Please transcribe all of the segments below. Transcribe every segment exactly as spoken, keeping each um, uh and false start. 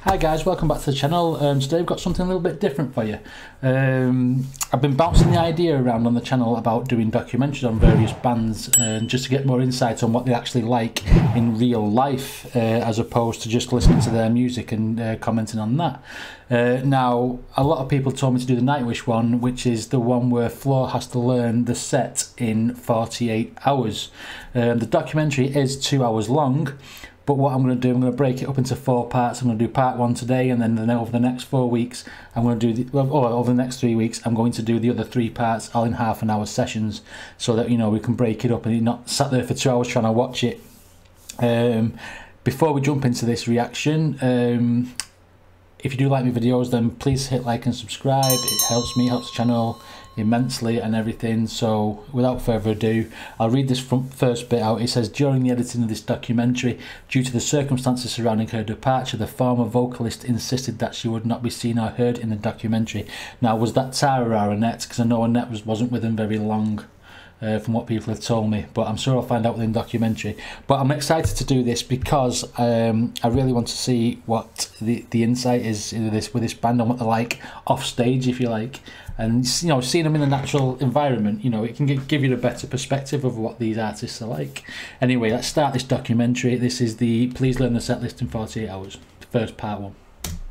Hi guys, welcome back to the channel. Um, today we've got something a little bit different for you. Um, I've been bouncing the idea around on the channel about doing documentaries on various bands, and uh, just to get more insight on what they actually like in real life, uh, as opposed to just listening to their music and uh, commenting on that. Uh, now, a lot of people told me to do the Nightwish one, which is the one where Floor has to learn the set in forty-eight hours. Um, the documentary is two hours long. But what I'm going to do, I'm going to break it up into four parts. I'm going to do part one today, and then over the next four weeks, I'm going to do the, or over the next three weeks, I'm going to do the other three parts all in half an hour sessions, so that you know we can break it up and you're not sat there for two hours trying to watch it. Um, before we jump into this reaction, um, if you do like my videos, then please hit like and subscribe. It helps me, helps the channel immensely and everything. So without further ado, I'll read this from first bit out. It says, during the editing of this documentary, due to the circumstances surrounding her departure, the former vocalist insisted that she would not be seen or heard in the documentary. Now, was that Tara or Annette? Because I know Annette was, wasn't with them very long. Uh, from what people have told me, but I'm sure I'll find out within the documentary. But I'm excited to do this because um, I really want to see what the the insight is into this with this band and what they're like off stage, if you like, and you know, seeing them in a natural environment, you know, it can give you a better perspective of what these artists are like. Anyway, let's start this documentary. This is the Please Learn the Set List in forty-eight hours, first part one.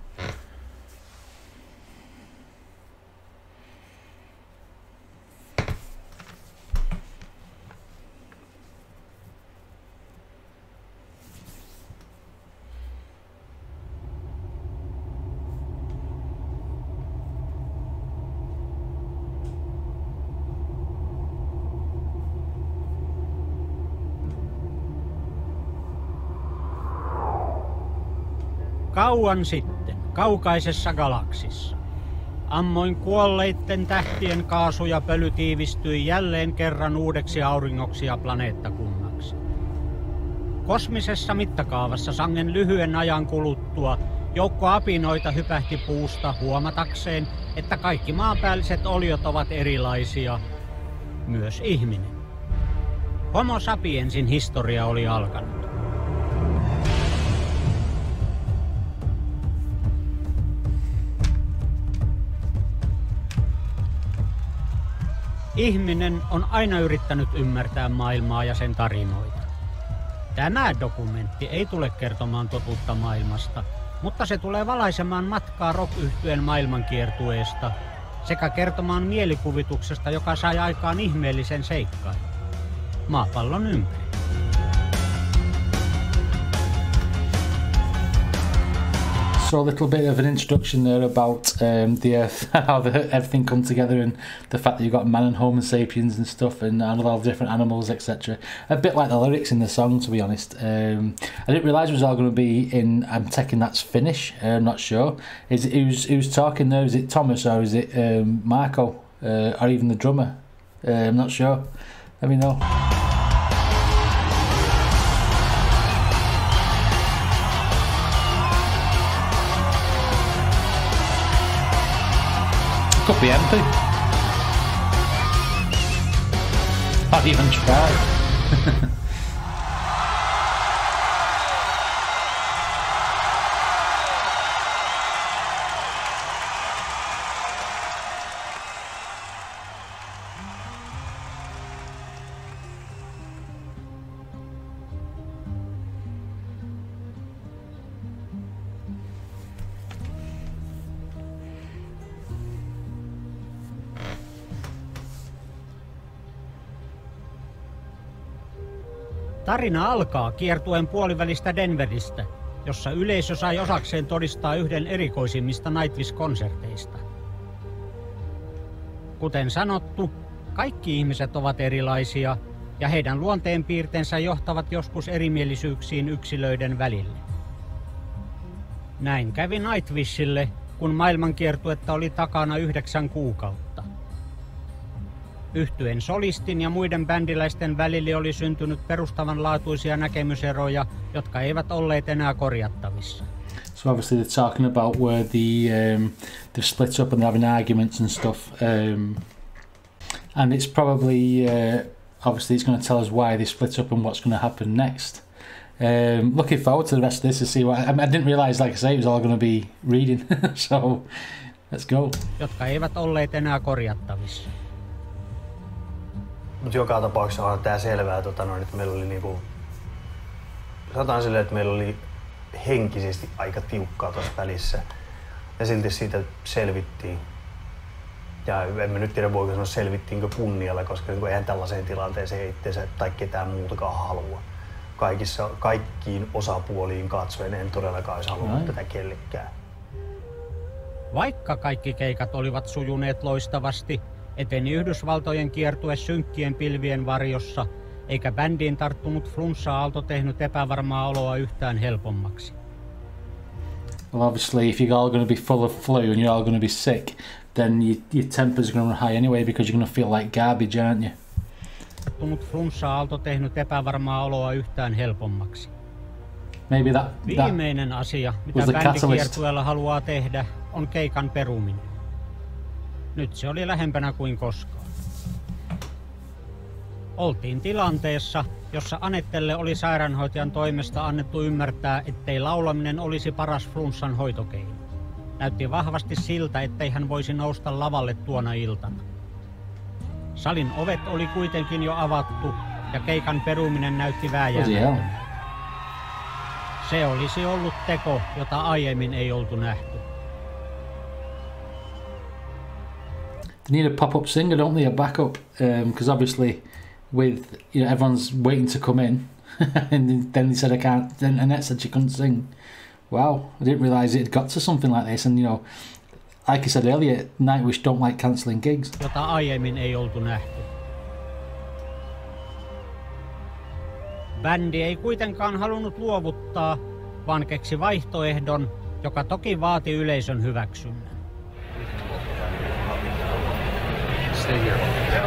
Kauan sitten, kaukaisessa galaksissa. Ammoin kuolleitten tähtien kaasu ja pöly tiivistyi jälleen kerran uudeksi auringoksi ja planeettakunnaksi. Kosmisessa mittakaavassa sangen lyhyen ajan kuluttua joukko apinoita hypähti puusta huomatakseen, että kaikki maanpäälliset oliot ovat erilaisia, myös ihminen. Homo sapiensin historia oli alkanut. Ihminen on aina yrittänyt ymmärtää maailmaa ja sen tarinoita. Tämä dokumentti ei tule kertomaan totuutta maailmasta, mutta se tulee valaisemaan matkaa rock-yhtyeen maailmankiertueesta sekä kertomaan mielikuvituksesta, joka sai aikaan ihmeellisen seikkailun. Maapallon ympäri. So a little bit of an introduction there about um, the Earth, how the, everything come together, and the fact that you've got man and Homo sapiens and stuff, and, and all the different animals, et cetera. A bit like the lyrics in the song, to be honest. Um, I didn't realise it was all going to be in. I'm taking that's Finnish. Uh, I'm not sure. Is it, who's who's talking there? Is it Thomas or is it um, Marco uh, or even the drummer? Uh, I'm not sure. Let me know. Could be empty. Not even tried. Tarina alkaa kiertuen puolivälistä Denveristä, jossa yleisö sai osakseen todistaa yhden erikoisimmista Nightwish-konserteista. Kuten sanottu, kaikki ihmiset ovat erilaisia ja heidän luonteenpiirteensä johtavat joskus erimielisyyksiin yksilöiden välille. Näin kävi Nightwishille, kun maailmankiertuetta oli takana yhdeksän kuukautta. Yhtyeen solistin ja muiden bändiläisten välille oli syntynyt perustavanlaatuisia näkemyseroja, jotka eivät olleet enää korjattavissa. So obviously they're talking about where the um, they've split up and they're having arguments and stuff, um, and it's probably uh, obviously it's going to tell us why they split up and what's going to happen next. Um, looking forward to the rest of this to see what. I, I didn't realise, like I say, it was all going to be reading. So let's go. Jotka eivät olleet enää korjattavissa. Mut joka tapauksessa on tää selvää, tota noin, että meillä oli niinku... Sanotaan silleen, että meillä oli henkisesti aika tiukkaa tuossa välissä. Ja silti siitä selvittiin. Ja en mä nyt tiedä, voiko sanoa selvittiinkö kunnialla, koska niin eihän tällaiseen tilanteeseen itseensä tai ketään muutakaan halua. Kaikissa, kaikkiin osapuoliin katsoen en todellakaan olisi halunnut tätä kellekään. Vaikka kaikki keikat olivat sujuneet loistavasti, eteni Yhdysvaltojen kiertue synkkien pilvien varjossa, eikä bändiin tarttunut flunssa-aalto tehnyt epävarmaa oloa yhtään helpommaksi. Well, obviously, if you're all going to be full of flu and you're all going to be sick, then you, your temper's going to run high anyway because you're going to feel like garbage, aren't you? Tarttunut flunssa-aalto tehnyt epävarmaa oloa yhtään helpommaksi. Maybe that, that Viimeinen asia, mitä bändikiertueella haluaa tehdä, on keikan peruminen. Nyt se oli lähempänä kuin koskaan. Oltiin tilanteessa, jossa Anettelle oli sairaanhoitajan toimesta annettu ymmärtää, ettei laulaminen olisi paras flunssan hoitokeino. Näytti vahvasti siltä, ettei hän voisi nousta lavalle tuona iltana. Salin ovet oli kuitenkin jo avattu ja keikan peruminen näytti vääjäämättömältä. Se olisi ollut teko, jota aiemmin ei oltu nähty. They need a pop-up singer, don't they? A backup, because um, obviously, with you know everyone's waiting to come in, and then they said I can't. Then Annette said she couldn't sing. Wow, I didn't realise it had got to something like this. And you know, like I said earlier, Nightwish don't like cancelling gigs. Jota aiemmin ei oltu nähty. Bändi ei kuitenkaan halunnut luovuttaa, vaan keksi vaihtoehdon, joka toki vaati yleisön hyväksynnän. Stay here.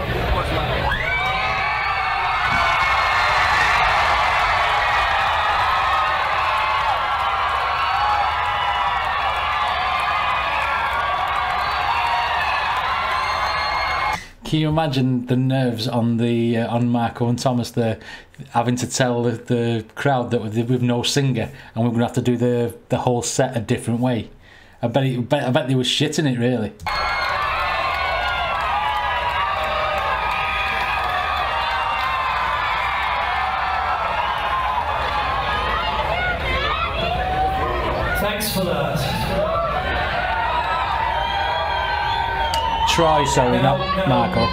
Can you imagine the nerves on the uh, on Marco and Thomas, the having to tell the, the crowd that with, with no singer and we're going to have to do the the whole set a different way? I bet, it, bet I bet they were shitting it really. Thanks for that. Troy, sorry, now, not now, Marco.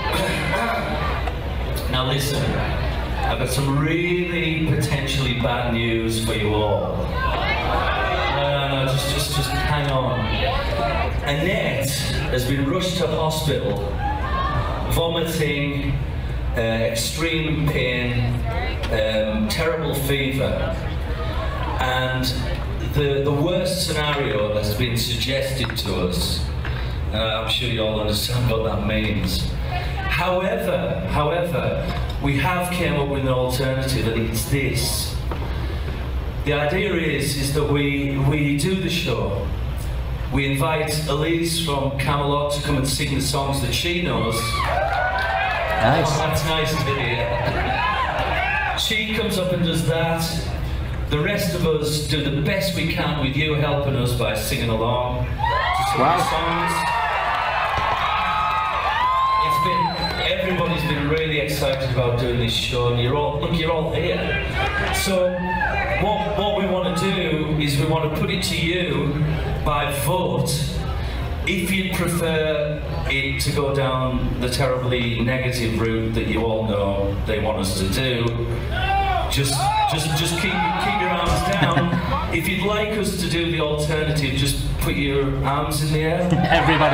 Now listen, I've got some really potentially bad news for you all. No, no, no, just, just, just hang on. Annette has been rushed to hospital, vomiting, uh, extreme pain, um, terrible fever, and the the worst scenario that has been suggested to us. Uh, I'm sure you all understand what that means. However, however, we have came up with an alternative, and it's this. The idea is, is that we, we do the show. We invite Elise from Camelot to come and sing the songs that she knows. Nice. Oh, that's nice to hear. She comes up and does that. The rest of us do the best we can with you helping us by singing along to some wow. of the songs. It's been, everybody's been really excited about doing this show, and you're all, look, you're all here. So what, what we want to do is we want to put it to you by vote if you'd prefer it to go down the terribly negative route that you all know they want us to do. Just, just, just keep, keep your arms down. If you'd like us to do the alternative, just put your arms in the air. Everybody.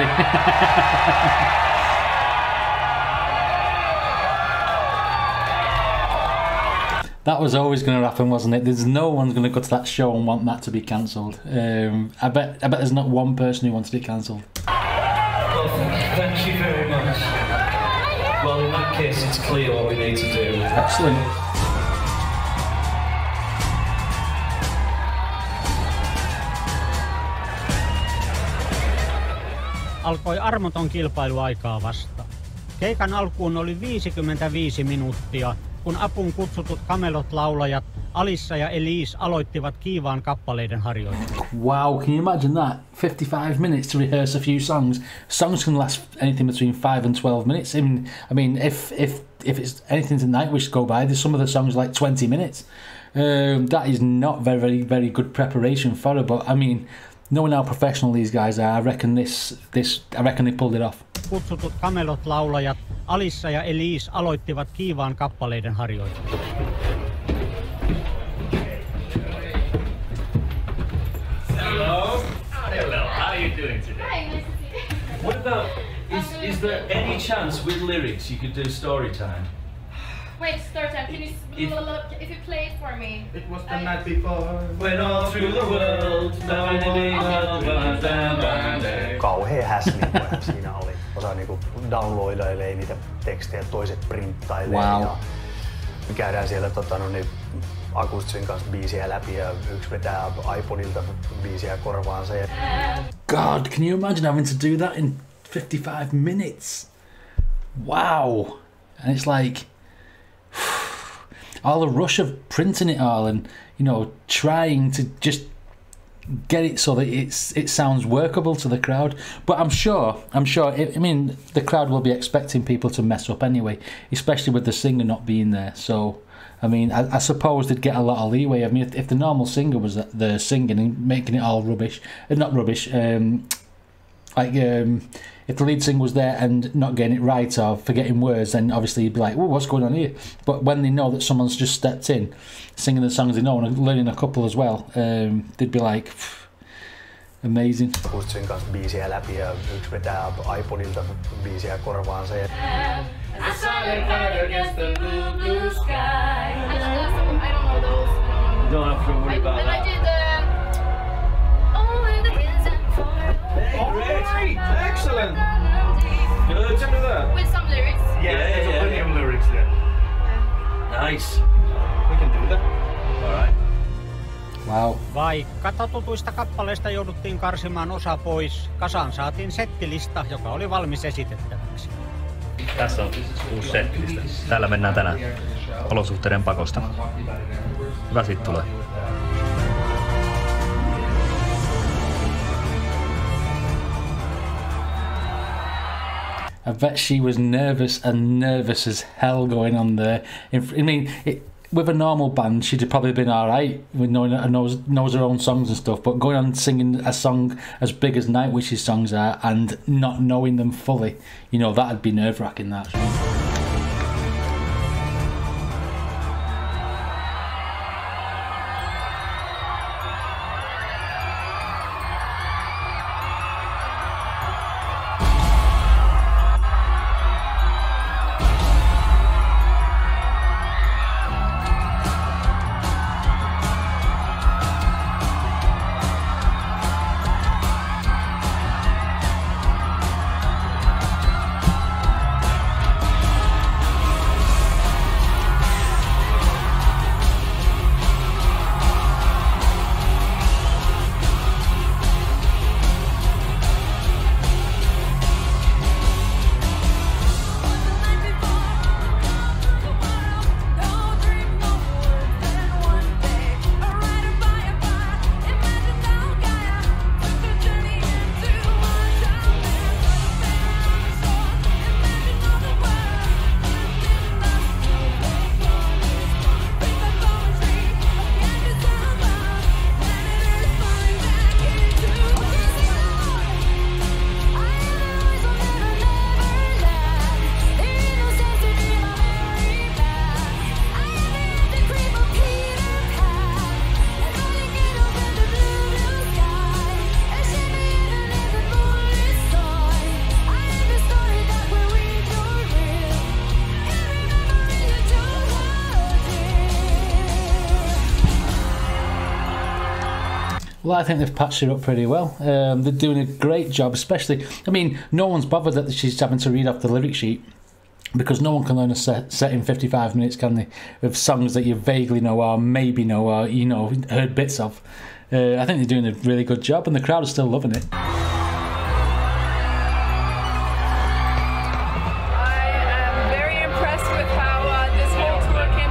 That was always going to happen, wasn't it? There's no one's going to go to that show and want that to be cancelled. Um, I bet, I bet there's not one person who wanted it cancelled. Well, thank you very much. Well, in that case, it's clear what we need to do. Excellent. Alkoi armoton kilpailu aikaa vastaan. Keikan alkuun oli viisikymmentäviisi minuuttia kun apuun kutsutut Camelot-laulajat Alissa ja Elise aloittivat kiivaan kappaleiden harjoittelun. Wow, can you imagine that? fifty-five minutes to rehearse a few songs. Songs can last anything between five and twelve minutes. I mean, I mean, if if if it's anything to Nightwish go by, there's some of the songs like twenty minutes. Um, that is not very, very, very good preparation for it. But I mean, knowing how professional these guys are, I reckon this this I reckon they pulled it off. Kutsutut Camelot-laulajat Alissa ja Elise aloittivat kiivaan kappaleiden harjoittelun. Hello. Hello. How are you doing today? Hi, nice to see you. What about, is, is there any chance with lyrics you could do story time? Wait, story time. Can you If- if you play it for me? It was the night before. When all through the world, Kauhea häslinkoja siinä oli. Osa niinku downloadailee niitä tekstejä, toiset printtailee. Wow. Ja me käydään siellä tota, no, niin, akustisen kanssa biisiä läpi ja yksi vetää iPodilta biisiä korvaansa. Ja... God, can you imagine having to do that in fifty-five minutes? Wow. And it's like all the rush of printing it all and, you know, trying to just get it so that it's it sounds workable to the crowd. But I'm sure, I'm sure, I mean, the crowd will be expecting people to mess up anyway, especially with the singer not being there. So, I mean, I, I suppose they'd get a lot of leeway. I mean, if, if the normal singer was the singing and making it all rubbish, uh, not rubbish, um, like um, if the lead singer was there and not getting it right or forgetting words, then obviously you'd be like, "Oh, what's going on here?" But when they know that someone's just stepped in, singing the songs they know and learning a couple as well, um, they'd be like, amazing. Akustisen kanssa biisiä läpi ja yksi vetää iPodilta biisiä korvaansa. Ja... I saw the fire against the blue, blue sky. I don't know those. You don't have to worry about And I that. did the. Oh, in the hills and far away. Oh, great! Excellent! Can I listen to that? With some lyrics. Yeah, yeah, yeah, plenty yeah. of lyrics there. Nice. We can do that. Alright. Wow. Vaikka totutuista kappaleista jouduttiin karsimaan osa pois, kasaan saatiin settilista, joka oli valmis esitettäväksi. Tässä on uusi settilista. Täällä mennään tänään olosuhteiden pakosta. Hyvä sit tulee. I bet she was nervous and nervous as hell going on there. I mean, it, with a normal band, she'd have probably been all right with knowing knows knows her own songs and stuff. But going on singing a song as big as Nightwish's songs are and not knowing them fully, you know, that'd be nerve wracking. That. Well, I think they've patched her up pretty well. Um, they're doing a great job, especially, I mean, no one's bothered that she's having to read off the lyric sheet, because no one can learn a set, set in fifty-five minutes, can they, of songs that you vaguely know or maybe know or, you know, heard bits of. Uh, I think they're doing a really good job and the crowd is still loving it. I am very impressed with how uh, this whole tour came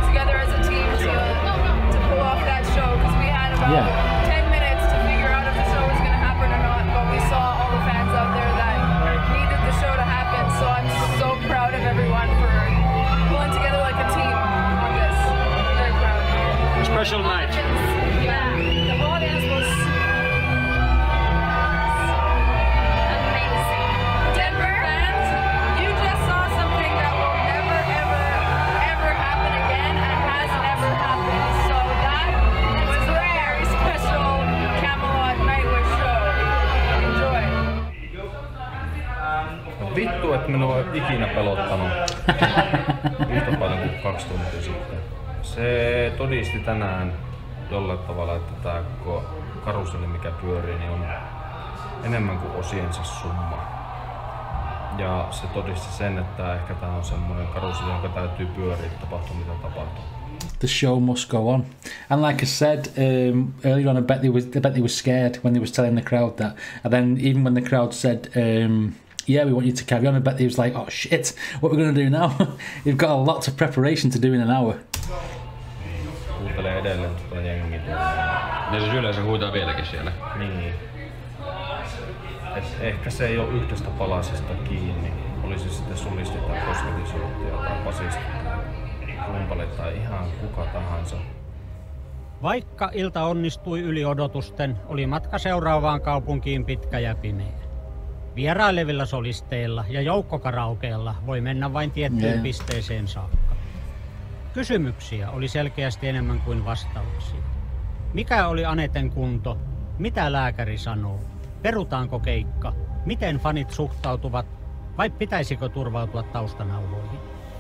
Vittu, että minua on ikinä pelottanut yhtä paljon kuin kaksi tuntia sitten. Se todisti tänään jollain tavalla, että tää koko karuselli mikä pyörii niin on enemmän kuin osiensa summa. Ja se todisti sen, että ehkä tää on semmoinen karuselli, jonka täytyy pyöriä, tapahtuu mitä tapahtuu. The show must go on. And like I said um, earlier on, I bet they was I bet they were scared when they was telling the crowd that. And then even when the crowd said, um, "Yeah, we want you to carry on," I bet they was like, "Oh shit, what are we gonna do now?" You've got a lot of preparation to do in an hour. Kuuntelee edelleen tuota jengiä. Ja siis yleensä huutaa vieläkin siellä. Niin. Et ehkä se ei ole yhdestä palasesta kiinni. Olisi sitten solisti tai kosmetisoittaja tai basisti, rumpali tai ihan kuka tahansa. Vaikka ilta onnistui yli odotusten, oli matka seuraavaan kaupunkiin pitkä ja pimeä. Vierailevilla solisteilla ja joukkokaraokeella voi mennä vain tiettyyn yeah. pisteeseen saakka. Kysymyksiä oli selkeästi enemmän kuin vastauksia. Mikä oli Aneten kunto? Mitä lääkäri sanoo? Perutaanko keikka? Miten fanit suhtautuvat? Vai pitäisikö turvautua taustanauhoihin?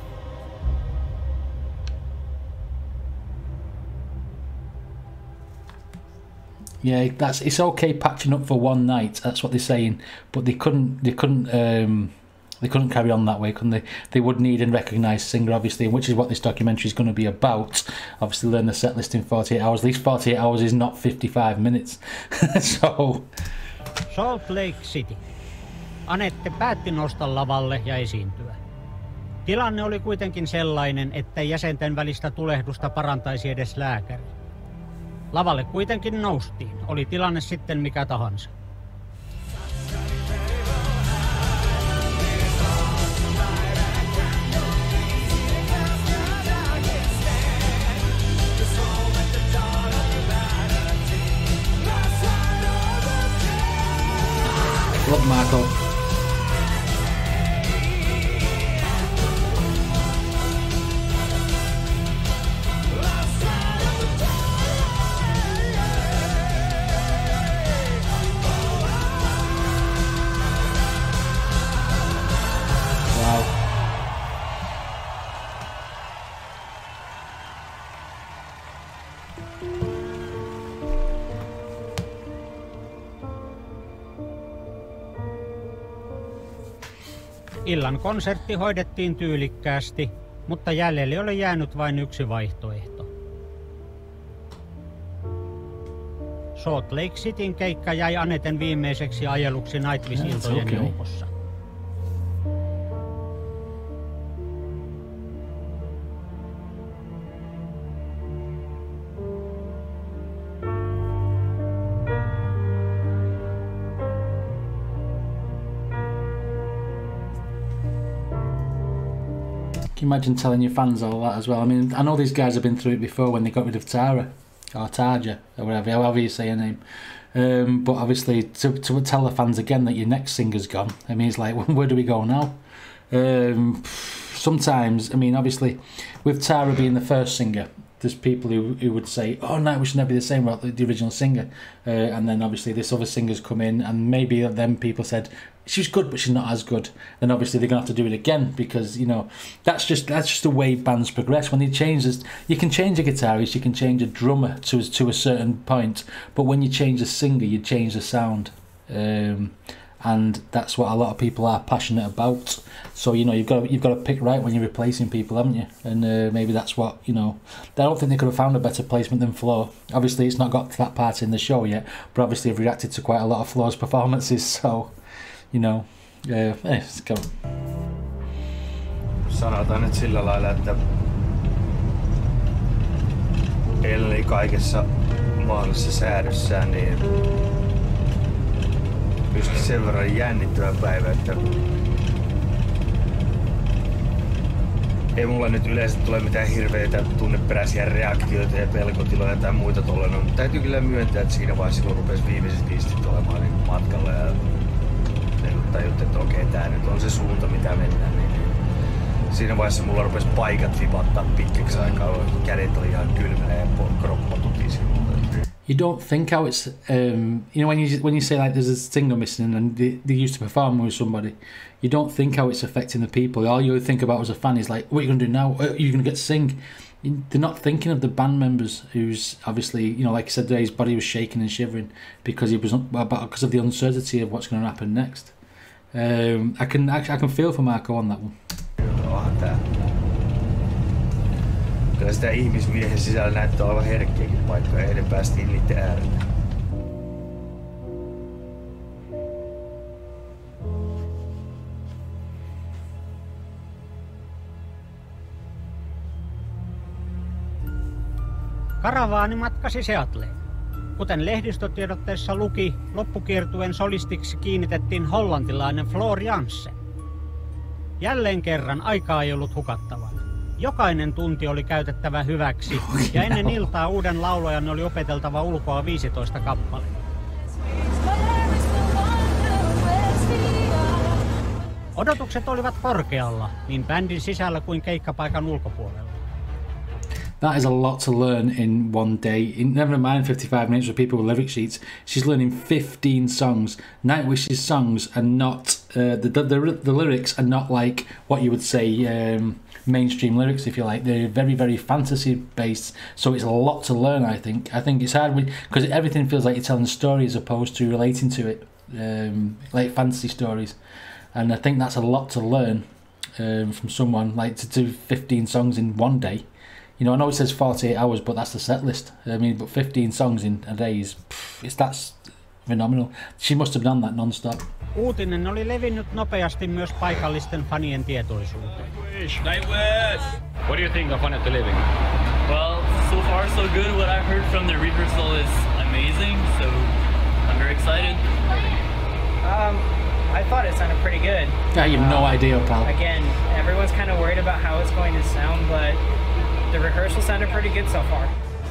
Yeah, that's it's okay patching up for one night. That's what they're saying, but they couldn't. They couldn't. Um, they couldn't carry on that way, couldn't they? They would need and recognise singer, obviously, which is what this documentary is going to be about. Obviously, learn the set list in forty-eight hours. At least forty-eight hours is not fifty-five minutes. So. Salt Lake City. Anette päätti nousta lavalle ja esiintyä. Tilanne oli kuitenkin sellainen, ettei jäsenten välistä tulehdusta parantaisi edes lääkäri. Lavalle kuitenkin noustiin, oli tilanne sitten mikä tahansa. Look, Marco. Illan konsertti hoidettiin tyylikkäästi, mutta jäljelle oli jäänyt vain yksi vaihtoehto. Salt Lake Cityn keikka jäi Aneten viimeiseksi ajeluksi Nightwish-iltojen okay. joukossa. Imagine telling your fans all that as well. I mean, I know these guys have been through it before when they got rid of Tara or Tarja or whatever, however you say her name. Um, but obviously, to, to tell the fans again that your next singer's gone, I mean, it's like, where do we go now? Um, sometimes, I mean, obviously, with Tara being the first singer, there's people who, who would say, oh, no, we should never be the same about the original singer. Uh, and then obviously this other singer's come in, and maybe then people said, she's good, but she's not as good. Then obviously they're going to have to do it again because, you know, that's just that's just the way bands progress. When you change this, you can change a guitarist, you can change a drummer to, to a certain point, but when you change a singer, you change the sound. Um, and that's what a lot of people are passionate about. So, you know, you've got to, you've got to pick right when you're replacing people, haven't you? And uh, maybe that's what, you know, I don't think they could have found a better placement than Flo. Obviously, it's not got to that part in the show yet, but obviously I've reacted to quite a lot of Flo's performances, so, you know, uh, let's go. Sanotaan nyt sillä lailla, että eli kaikessa mahdollisessa säädössään, niin pystyi sen verran jännittävä päivä, että ei mulla nyt yleensä tule mitään hirveitä tunneperäisiä reaktioita ja pelkotiloja tai muita tollainen, mutta täytyy kyllä myöntää, että siinä vaiheessa kun rupesi viimeiset pistit olemaan niin matkalla ja niin tajuttiin, että okei, tää nyt on se suunta mitä mennään, niin siinä vaiheessa mulla rupesi paikat vipattaa pitkäksi aikaa, kädet oli ihan kylmänä ja kroppa tutisi. you don't think how it's um, you know when you when you say like there's a singer missing and they, they used to perform with somebody, you don't think how it's affecting the people. All you think about as a fan is like, what are you going to do now? Are you going to get to sing? They're not thinking of the band members who's obviously, you know, like I said, his body was shaking and shivering because he was because of the uncertainty of what's going to happen next. Um, I can I can feel for Marco on that one. Kyllä sitä ihmismiehen sisällä näyttää olevan herkkiäkin paikkoja, eilen päästiin niiden äärelle. Karavaani matkasi Seattleen. Kuten lehdistötiedotteessa luki, loppukiertueen solistiksi kiinnitettiin hollantilainen Floor Jansen. Jälleen kerran aikaa ei ollut hukattavana. Jokainen tunti oli käytettävä hyväksi ja ennen iltaa uuden laulajan oli opeteltava ulkoa viisitoista kappaletta. Odotukset olivat korkealla, niin bändin sisällä kuin keikkapaikan ulkopuolella. That is a lot to learn in one day. In, never mind fifty-five minutes with people with lyric sheets. She's learning fifteen songs. Nightwish's songs are not uh, the, the the the lyrics are not like what you would say um, mainstream lyrics, if you like. They're very very fantasy based. So it's a lot to learn. I think. I think it's hard because everything feels like you're telling a story as opposed to relating to it, um, like fantasy stories. And I think that's a lot to learn um, from someone like to do fifteen songs in one day. You know, I know it says forty-eight hours, but that's the set list. I mean, but fifteen songs in a day is, pff, it's that's phenomenal. She must have done that non-stop. Uutinen oli levinnyt nopeasti myös paikallisten fanien tietoisuuteen. Nightwish! What do you think of Annette Living? Well, so far so good. What I heard from the rehearsal is amazing, so I'm very excited. Um, I thought it sounded pretty good. Yeah, you have no um, idea, pal. Again, everyone's kind of worried about how it's going to sound, but the rehearsal sounded pretty good so far.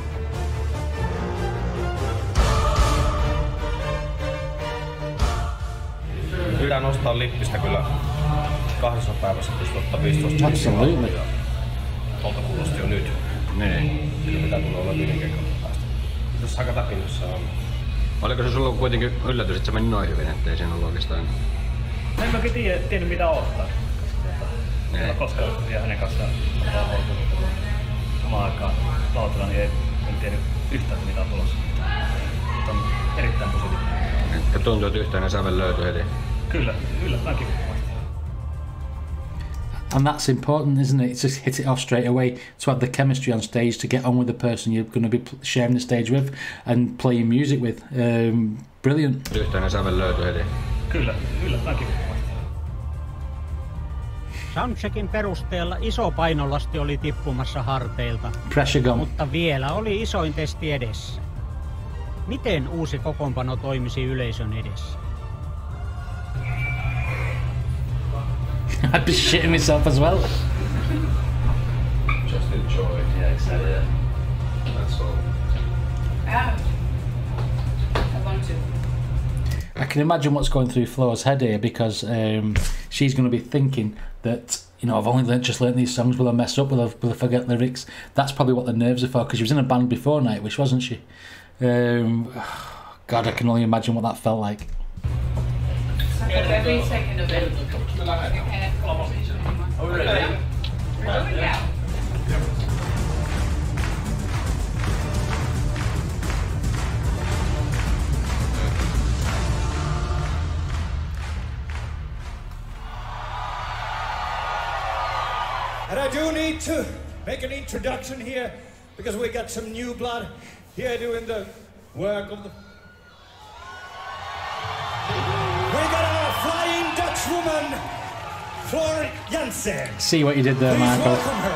Pitää nostaa lippistä kyllä kahdessa päivässä pystyy ottaa viisitoista Absolutely. Tuolta kuulosti jo nyt. Niin. Kyllä pitää tulla olla viiden keikan päästä. Jos aika täpinnossa on. Oliko se sulla kuitenkin yllätys, että se meni noin hyvin, ettei siinä ollut oikeastaan? En mäkin tiedä, tiennyt mitä odottaa. En ole koskaan vielä hänen kanssaan samaan aikaan lautalla, niin en tiedä yhtään mitä on tulossa. Mutta on erittäin positiivinen. Ja tuntuu, että yhteinen sävel löytyi heti. Kyllä, yllättäenkin. And that's important, isn't it? To hit it off straight away, to have the chemistry on stage, to get on with the person you're going to be sharing the stage with and playing music with. Um, brilliant. Yhteinen sävel löytyi heti. Kyllä, yllättäenkin. Soundcheckin perusteella iso painolasti oli tippumassa harteilta, Pressure gone. mutta vielä oli isoin testi edessä. Miten uusi kokoonpano toimisi yleisön edessä? I'd be shitting myself as well. Just enjoy. Yeah, exactly. Yeah. That's all. Ah, I want to. I can imagine what's going through Flo's head here because um, she's going to be thinking that, you know, I've only learnt, just learnt these songs, will I mess up, will I, will I forget lyrics? That's probably what the nerves are for, because she was in a band before Nightwish, wasn't she? Um, God, I can only imagine what that felt like. Every second of it. Oh, really? Yeah. And I do need to make an introduction here because we got some new blood here doing the work of the... We got our Flying Dutch woman, Floor Jansen. See what you did there, Please Michael. welcome her.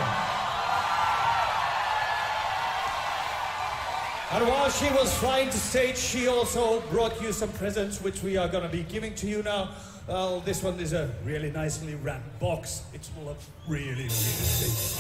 And while she was flying to stage, she also brought you some presents, which we are going to be giving to you now. Well, this one is a really nicely wrapped box. It's full of really, really things.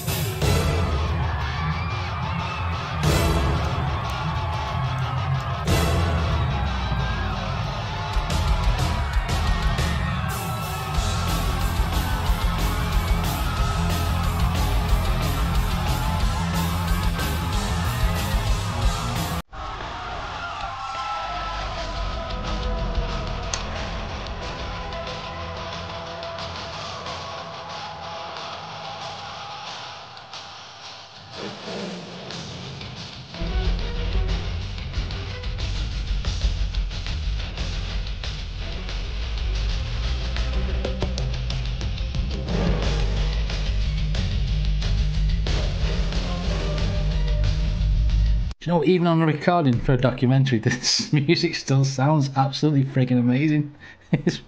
you know, even on a recording for a documentary, this music still sounds absolutely freaking amazing. It's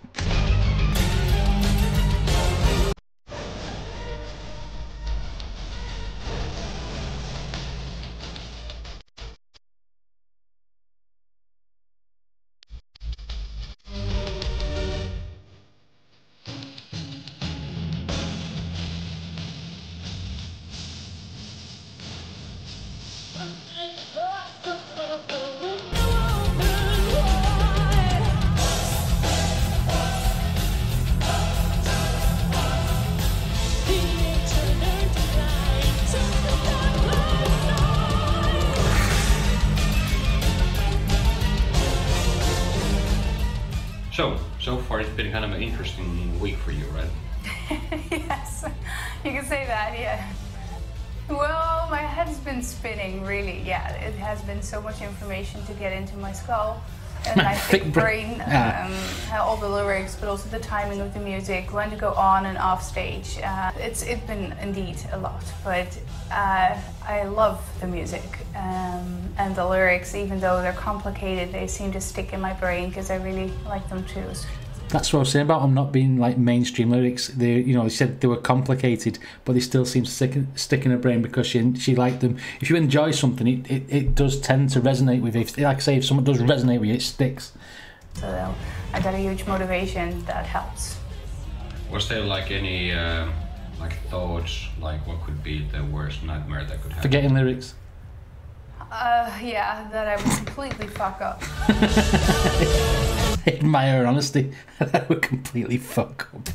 So, so far it's been kind of an interesting week for you, right? Yes, you can say that, yeah. Well, my head's been spinning, really, yeah. It has been so much information to get into my skull. And my thick brain, um, all the lyrics, but also the timing of the music, when to go on and off stage. Uh, it's it's been indeed a lot, but uh, I love the music um, and the lyrics. Even though they're complicated, they seem to stick in my brain because I really like them too. That's what I was saying about them not being like mainstream lyrics. They, you know, they said they were complicated, but they still seem to stick, stick in her brain because she she liked them. If you enjoy something, it, it, it does tend to resonate with you. If, like I say, if someone does resonate with you, it sticks. So I got a huge motivation that helps. Was there like any uh, like thoughts, like what could be the worst nightmare that could happen? Forgetting lyrics. Uh, yeah, that I would completely fuck up. I admire her honesty. I would completely fuck up.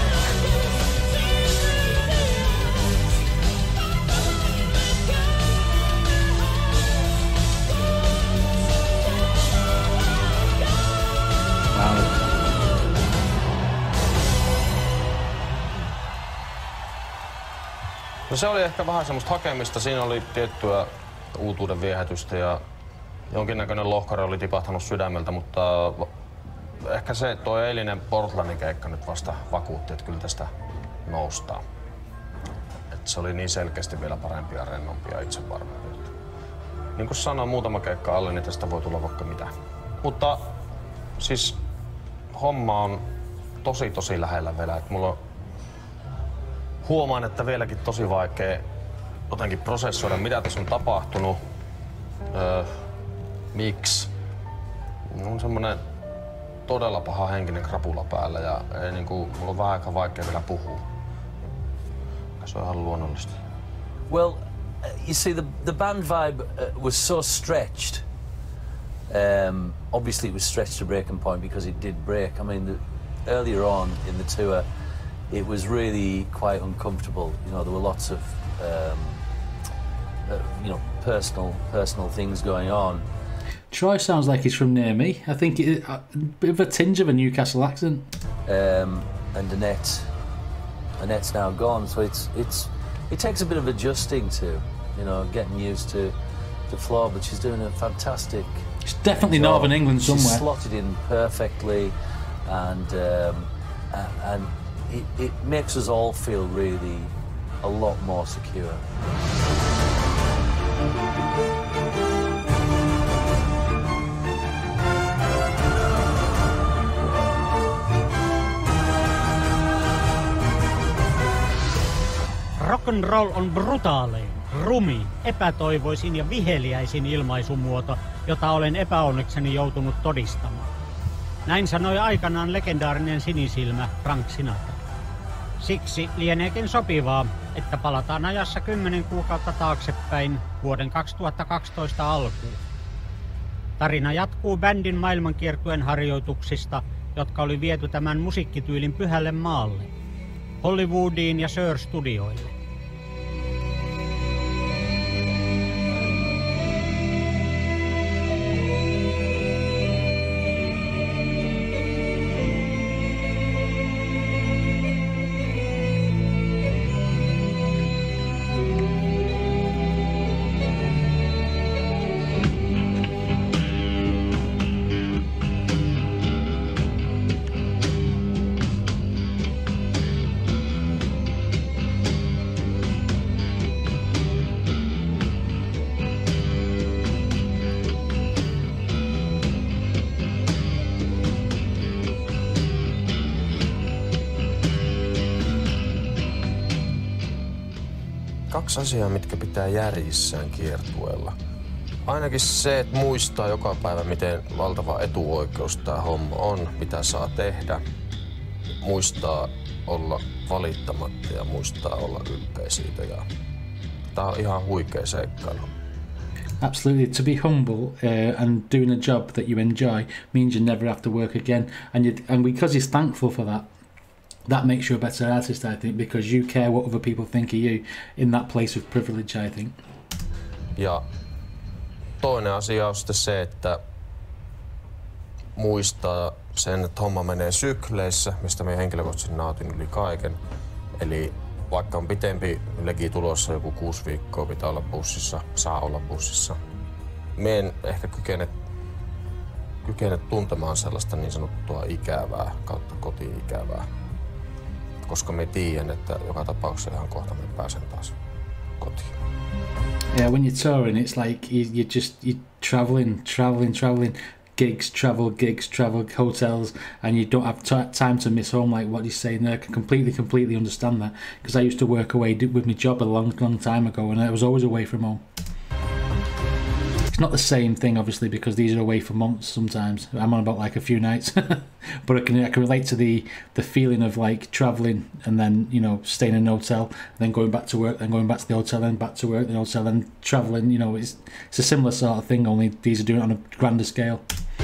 No se oli ehkä vähän semmoista hakemista. Siinä oli tiettyä uutuuden viehätystä ja jonkinnäköinen lohkare oli tipahtanut sydämeltä, mutta ehkä se tuo eilinen Portlandin keikka nyt vasta vakuutti, että kyllä tästä noustaan. Et se oli niin selkeästi vielä parempi ja rennompi ja itsevarmempi. Niin kuin sanoin, muutama keikka alle, niin tästä voi tulla vaikka mitä. Mutta siis homma on tosi tosi lähellä vielä. Et mulla on, huomaan, että vieläkin tosi vaikea jotenkin prosessoida, mitä tässä on tapahtunut, öö, miksi. On semmonen todella paha henkinen krapula päällä ja ei, niinku, mulla on vähän aika vaikea vielä puhua. Se on ihan luonnollista. Well, you see, the, the band vibe uh, was so stretched. Um, obviously, it was stretched to breaking point because it did break. I mean, the, earlier on in the tour, it was really quite uncomfortable. You know, there were lots of, um, uh, you know, personal, personal things going on. Troy sounds like he's from near me. I think it, a bit of a tinge of a Newcastle accent. Um, and Annette, Annette's now gone, so it's it's it takes a bit of adjusting to, you know, getting used to the floor. But she's doing a fantastic. It's definitely job. Northern England somewhere. She's slotted in perfectly, and um, and it, it makes us all feel really a lot more secure. Rock'n'roll on brutaalein, rumi, epätoivoisin ja viheliäisin ilmaisumuoto, jota olen epäonnekseni joutunut todistamaan. Näin sanoi aikanaan legendaarinen sinisilmä Frank Sinatra. Siksi lieneekin sopivaa, että palataan ajassa kymmenen kuukautta taaksepäin vuoden kaksituhattakaksitoista alkuun. Tarina jatkuu bändin maailmankiertueen harjoituksista, jotka oli viety tämän musiikkityylin pyhälle maalle, Hollywoodiin ja Sör-studioille. kaksi asiaa, mitkä pitää järjissään kiertueella. Ainakin se, että muistaa joka päivä, miten valtava etuoikeus tää homma on, mitä saa tehdä. Muistaa olla valittamatta ja muistaa olla ylpeä siitä. Ja tää on ihan huikea seikkailu. Absolutely, to be humble uh, and doing a job that you enjoy means you never have to work again, and you and because he's thankful for that, that makes you a better artist, I think, because you care what other people think of you in that place of privilege, I think. Ja toinen asia on sitten se, että muistaa sen, että homma menee sykleissä, mistä me henkilökohtaisesti nautin yli kaiken. Eli vaikka on pitempi legi tulossa, joku kuusi viikkoa pitää olla bussissa, saa olla bussissa. Me en ehkä kykene, kykene tuntemaan sellaista niin sanottua ikävää kautta koti-ikävää. Koska me tiedän, että joka tapauksessa ihan kohta me pääsen taas kotiin. Yeah, when you're touring, it's like you, you're just you're traveling, traveling, traveling, gigs, travel, gigs, travel, hotels, and you don't have t time to miss home, like what he's saying there. I can completely, completely understand that, because I used to work away with my job a long, long time ago, and I was always away from home. It's not the same thing, obviously, because these are away for months sometimes. I'm on about like a few nights, but I can I can relate to the the feeling of like traveling and then, you know, staying in an hotel, then going back to work, then going back to the hotel, then back to work, then hotel, then traveling. You know, it's it's a similar sort of thing. Only these are doing it on a grander scale.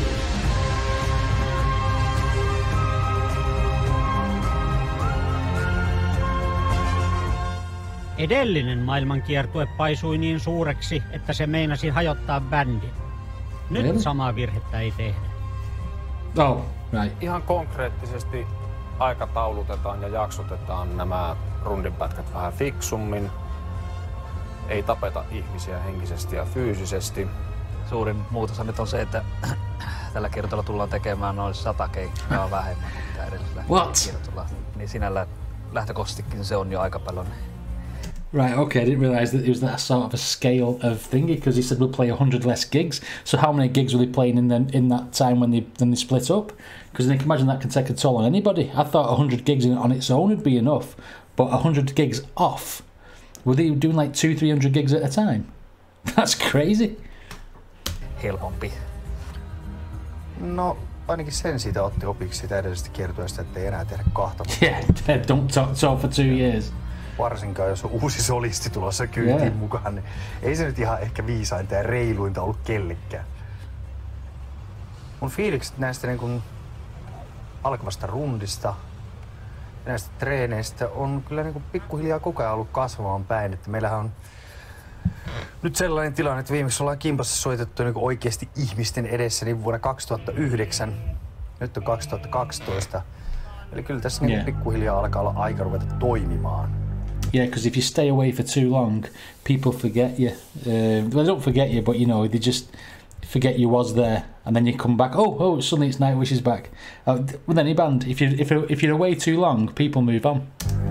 Edellinen maailmankiertue paisui niin suureksi, että se meinasi hajottaa bändin. Nyt really? Samaa virhettä ei tehdä. Oh, right. Ihan konkreettisesti aikataulutetaan ja jaksotetaan nämä rundinpätkät vähän fiksummin. Ei tapeta ihmisiä henkisesti ja fyysisesti. Suurin muutos nyt on se, että tällä kiertoilla tullaan tekemään noin sata keikkaa vähemmän kuin mitä edellisellä kiertoilla. Niin sinällä lähtökohtaisestikin se on jo aika paljon. Right, okay, I didn't realise that it was that sort of a scale of thingy, because he said we'll play a hundred less gigs. So how many gigs were they playing in the, in that time when they when they split up? Because then you can imagine that can take a toll on anybody. I thought a hundred gigs in, on its own would be enough, but a hundred gigs off, were they doing like two, three hundred gigs at a time? That's crazy. Helpompi. No, ainakin sen siitä otti opiksi siitä edellisestä kiertueesta, ettei enää tehdä kahta. Yeah, don't talk, talk for two years. Varsinkaan jos on uusi solisti tulossa kyytiin yeah. mukaan, niin ei se nyt ihan ehkä viisainta ja reiluinta ollut kellekään. Mun fiilikset näistä niin kun alkavasta rundista ja näistä treeneistä on kyllä niin kun pikkuhiljaa koko ajan ollut kasvamaan päin. Että meillähän on nyt sellainen tilanne, että viimeksi ollaan kimpassa soitettu niin oikeasti ihmisten edessä niin vuonna kaksituhattayhdeksän, nyt on kaksituhattakaksitoista. Eli kyllä tässä niin yeah. pikkuhiljaa alkaa olla aika ruveta toimimaan. Yeah, because if you stay away for too long, people forget you. Uh, they don't forget you, but you know, they just forget you was there, and then you come back. Oh, oh! Suddenly it's Nightwish's back. Uh, with any band, if you if if you're away too long, people move on.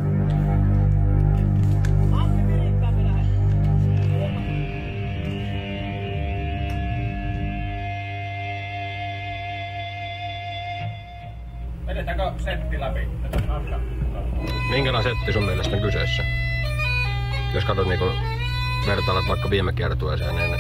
Vedetäänkö setti läpi? Minkälainen setti sun mielestä on kyseessä? Jos katsot niinku vertailet vaikka viime kiertueeseen, niin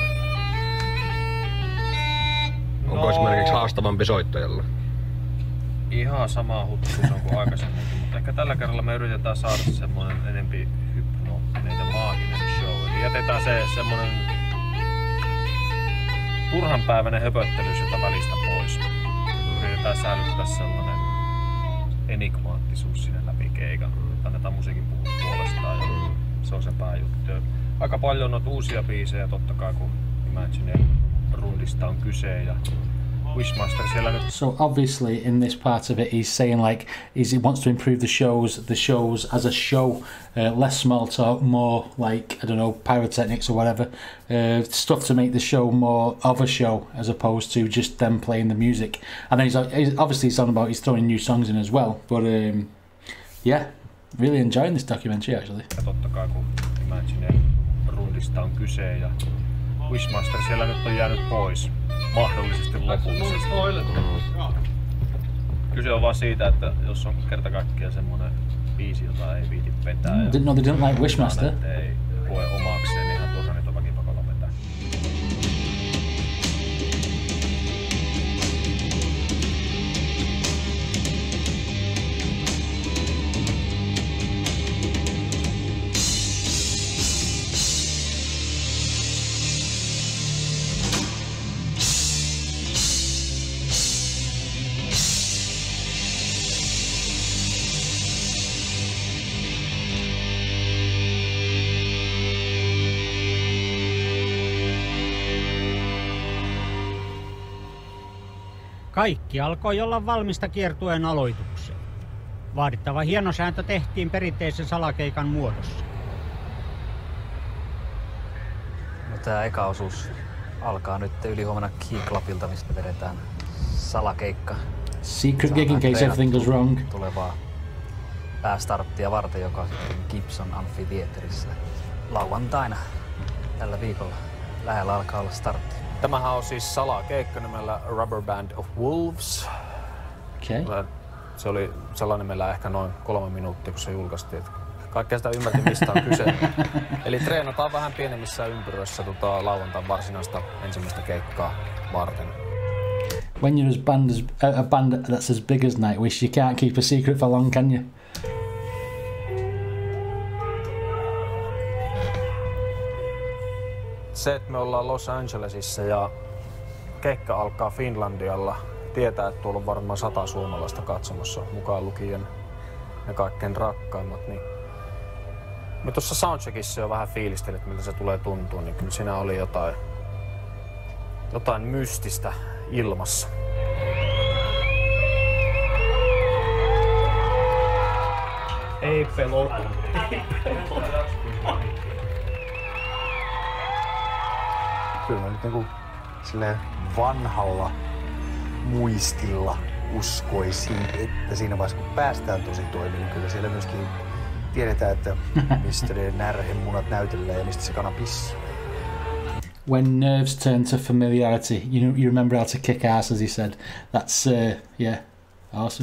onko no, esimerkiksi haastavampi soittajalla? Ihan sama huttuus on kuin aikaisemminkin, mutta ehkä tällä kerralla me yritetään saada semmoinen enempi hypnoottinen ja maaginen show. Eli jätetään se semmoinen turhanpäiväinen höpöttely sieltä välistä pois. Yritetään säilyttää sellainen enigmaattisuus sinne läpi keikan. Annetaan musiikin puolestaan ja se on se pääjuttu. Aika paljon on uusia biisejä totta kai, kun Imagine rundista on kyse ja Wishmaster siellä nyt. So obviously in this part of it he's saying like he's, he wants to improve the shows the shows as a show, uh, less small talk, more like I don't know, pyrotechnics or whatever, uh, stuff to make the show more of a show as opposed to just them playing the music. And then he's, he's obviously he's on about he's throwing new songs in as well, but um, yeah, really enjoying this documentary actually. Ja totta kai kun Imagine rundista on kyse ja Wishmaster siellä nyt on jäänyt pois. Mahdollisesti lopullisesti. Kyse on vaan siitä, että jos on kerta kaikkiaan semmonen biisi, jota ei viiti vetää. Mm, didn't know they didn't like Wishmaster. Ei, joukkue omakseen, niin ihan tuossa nyt on väkipakolla vetää. Kaikki alkoi olla valmista kiertueen aloitukseen. Vaadittava hienosääntö tehtiin perinteisen salakeikan muodossa. No, tää eka osuus alkaa nyt ylihuomenna Key Clubilta, mistä vedetään salakeikka. Secret gig in case everything goes wrong. Tulevaa päästarttia varten, joka on sitten Gibson Amphitheaterissa lauantaina tällä viikolla. Lähellä alkaa olla startti. Tämähän on siis salakeikka nimellä Rubber Band of Wolves. Okay. Se oli sellainen meillä ehkä noin kolme minuuttia, kun se julkaistiin. Kaikkea sitä ymmärtin, mistä on kyse. Eli treenataan vähän pienemmissä ympyröissä tota, lauantain varsinaista ensimmäistä keikkaa varten. When you're as band as, a band that's as big as Nightwish, you can't keep a secret for long, can you? Se, että me ollaan Los Angelesissa ja keikka alkaa Finlandialla, tietää, että tuolla on varmaan sata suomalaista katsomassa, mukaan lukien ne kaikkein rakkaimmat, niin me tuossa soundcheckissa jo vähän fiilistelin, että miltä se tulee tuntua, niin kyllä siinä oli jotain, jotain mystistä ilmassa. Ei pelota. Kyllä mä nyt niinku silleen vanhalla muistilla uskoisin, että siinä vaiheessa kun päästään tosi toimiin, niin kyllä siellä myöskin tiedetään, että mistä ne närhemunat näytellään ja mistä se kana pissii. When nerves turn to familiarity, you know, you remember how to kick ass, as he said. That's uh, yeah, awesome.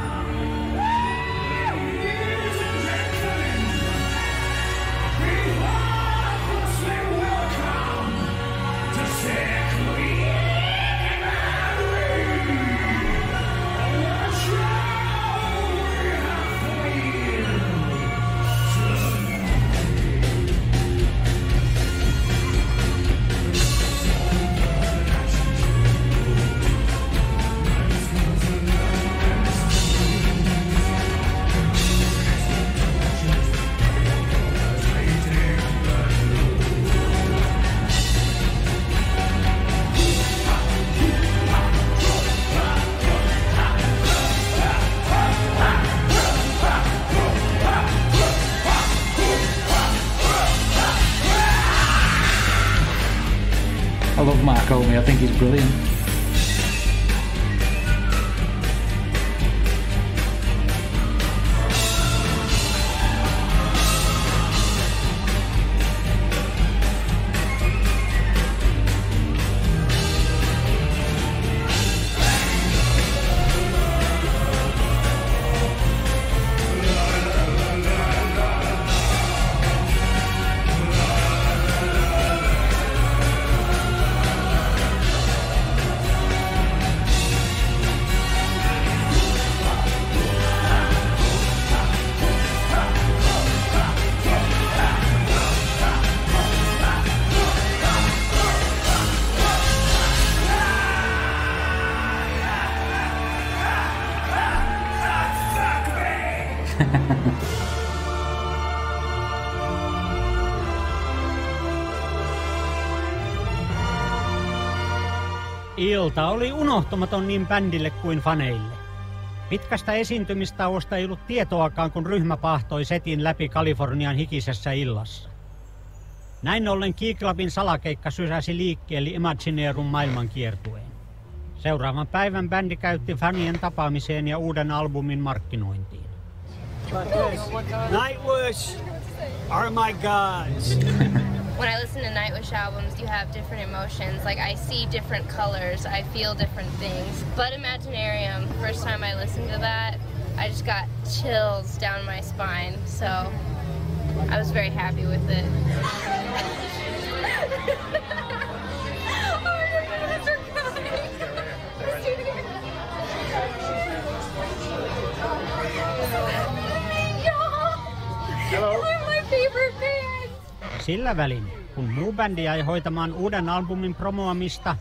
I love Mark Homey, I think he's brilliant. Ilta oli unohtumaton niin bändille kuin faneille. Pitkästä esiintymistauosta ei ollut tietoakaan, kun ryhmä pahtoi setin läpi Kalifornian hikisessä illassa. Näin ollen Key Clubin salakeikka sysäsi liikkeelle Imagineerun maailmankiertueen. Seuraavan päivän bändi käytti fanien tapaamiseen ja uuden albumin markkinointiin. Nightwish are my gods. When I listen to Nightwish albums, you have different emotions. Like, I see different colors, I feel different things. But Imaginarium, first time I listened to that, I just got chills down my spine. So I was very happy with it. Sillä välin, kun muu bändi jäi hoitamaan uuden albumin promoamista,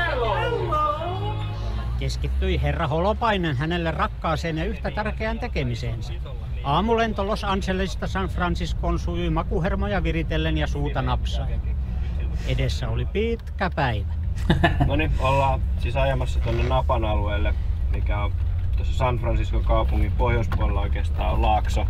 keskittyi herra Holopainen hänelle rakkaaseen ja yhtä tärkeään tekemiseensä. Aamulento Los Angelesista San Franciscoon sujui makuhermoja viritellen ja suuta napsaen. Edessä oli pitkä päivä. No niin, ollaan siis ajamassa tuonne Napan alueelle, mikä on tuossa San Francisco kaupungin pohjoispuolella oikeastaan on Laakso,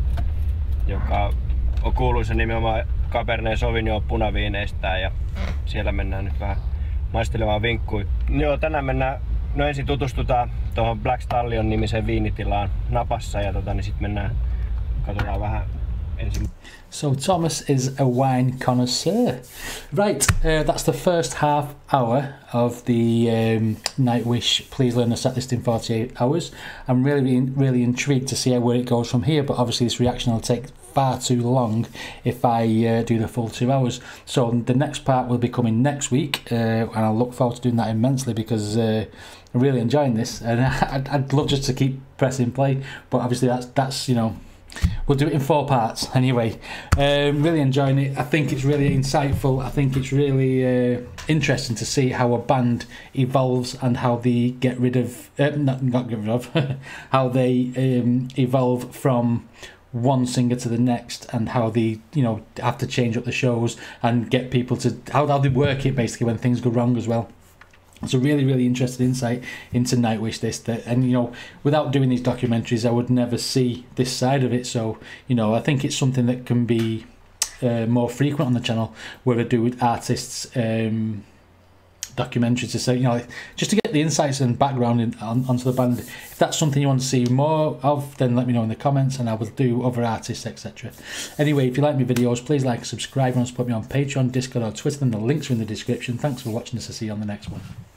joka on kuuluisa nimenomaan Cabernet Sauvignon punaviineistään, ja siellä mennään nyt vähän maistelemaan vinkkui. Joo, tänään mennään, no ensin tutustutaan tuohon Black Stallion nimiseen viinitilaan Napassa ja tota, niin sitten mennään, katsotaan vähän ensin. So Thomas is a wine connoisseur. Right, uh, that's the first half hour of the um, Nightwish Please Learn the Setlist in forty-eight hours. I'm really, really intrigued to see where it goes from here, but obviously this reaction will take far too long if I uh, do the full two hours. So the next part will be coming next week, uh, and I'll look forward to doing that immensely because uh, I'm really enjoying this, and I'd, I'd love just to keep pressing play, but obviously that's that's you know, we'll do it in four parts anyway. Um, really enjoying it. I think it's really insightful. I think it's really uh, interesting to see how a band evolves and how they get rid of, uh, not, not get rid of, how they um, evolve from one singer to the next, and how they, you know, have to change up the shows and get people to, how, how they work it basically when things go wrong as well. It's a really, really interesting insight into Nightwish, this, that, and you know, without doing these documentaries, I would never see this side of it. So, you know, I think it's something that can be uh, more frequent on the channel, where I do with artists um, documentaries to say, you know, just to get the insights and background in, on, onto the band. If that's something you want to see more of, then let me know in the comments, and I will do other artists, et cetera. Anyway, if you like my videos, please like, subscribe, and support me on Patreon, Discord, or Twitter, and the links are in the description. Thanks for watching this. I'll see you on the next one.